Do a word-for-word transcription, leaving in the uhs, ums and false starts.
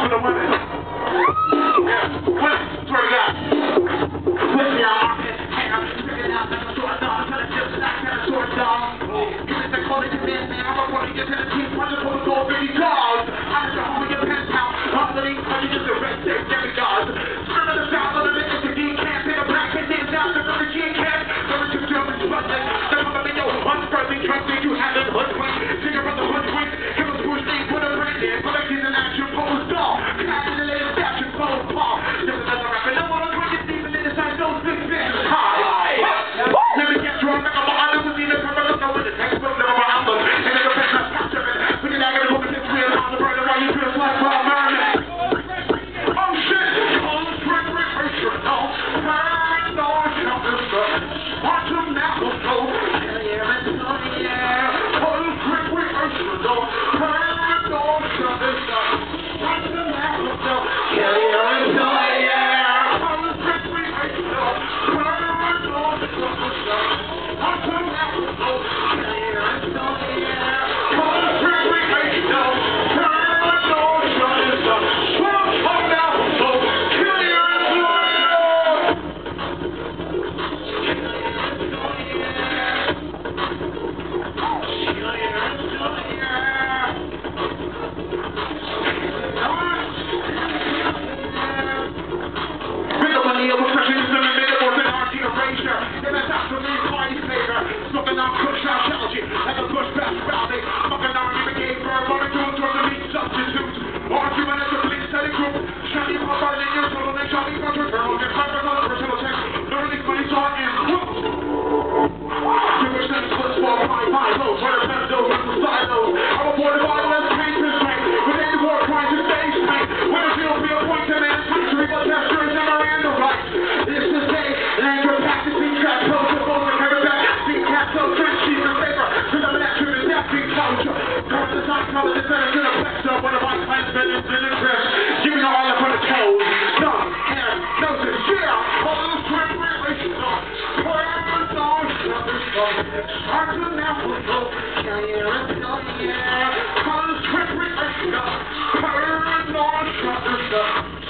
for the women. Yeah, women, swear to God. Put me on my head, hair, figure it out, like a short dog, tell it just like a short dog. Give it the call to your man, man, I'm gonna get to the team, I'm just gonna go fifty calls. I'm just gonna get penthouse, I'm gonna leave, I'm just a red stick, demigods. Scream at the sound of the minute, if you can't say the black and dance out, the rubber G can't, the rich is German, struggling, the mama me, yo, unfriendly, trust me, you have it, hoodwink, sing about the hoodwink, give us push, they put a brand in, put a kid in action, pose doll, cat in the latest fashion, Southpaw, just another rapper, no one drink it, even in the side, don't think this is high. Let me get drunk, I'm a honest with you, the purpose of the witness, next book, never my album, and then the best of capture it, when you're not gonna go to this real, I'm the brother, why you feel like Bob Marley. Oh shit, oh, trick, trick, trick, trick, no, turn, no, jump, and stuff, watch them now, go, go, yeah, yeah, it's on the air, oh, trick, trick, trick, trick, no, turn, no, jump, and stuff, watch them now, go, go, yeah, yeah, it's on the air, oh, trick, trick, trick, no, turn, no, jump, and stuff, watch them now, go, go, yeah, yeah, it's on the air, oh, trick, trick, trick, no, turn, no, jump, and stuff, watch them now, go, kill your employer. Smoking on kush out challenge like a push back rally. Smoking on even gave birth on the doing towards the meat substitutes. Arguing at the police study group. Shiny pop out in your total and shiny bunch of girls. And fibers on the personal text. Learning money's on in groups. You wish that splits for my five lows. Where the best those and the silos. I'm a board of violence, pain to strength. With any war crimes and stage pain. When a field be appointed man, country, but that's your Miranda rights. This is a language practicing trap codes of both the caravan. So French she's your favor, cause I'm an actor in that big culture. Come to the side, come to the center, to the flexor. One of my clients been in the interest. Giving her all up on the toes. Thumb, hair, noses, yeah. All those twin relations are. Purpose on shoulders, start to now go. Yeah, yeah, it's on the air. Cause twin relations are. Purpose on shoulders,